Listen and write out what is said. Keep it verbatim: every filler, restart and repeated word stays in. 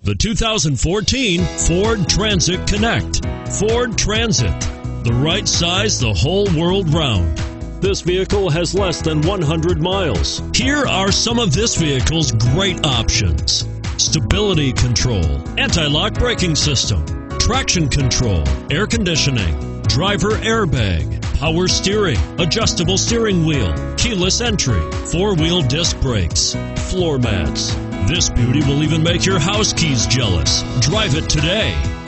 The two thousand fourteen Ford Transit Connect. Ford Transit, the right size the whole world round. This vehicle has less than one hundred miles. Here are some of this vehicle's great options: stability control, anti-lock braking system, traction control, air conditioning, driver airbag, power steering, adjustable steering wheel, keyless entry, four-wheel disc brakes, floor mats. This beauty will even make your house keys jealous. Drive it today.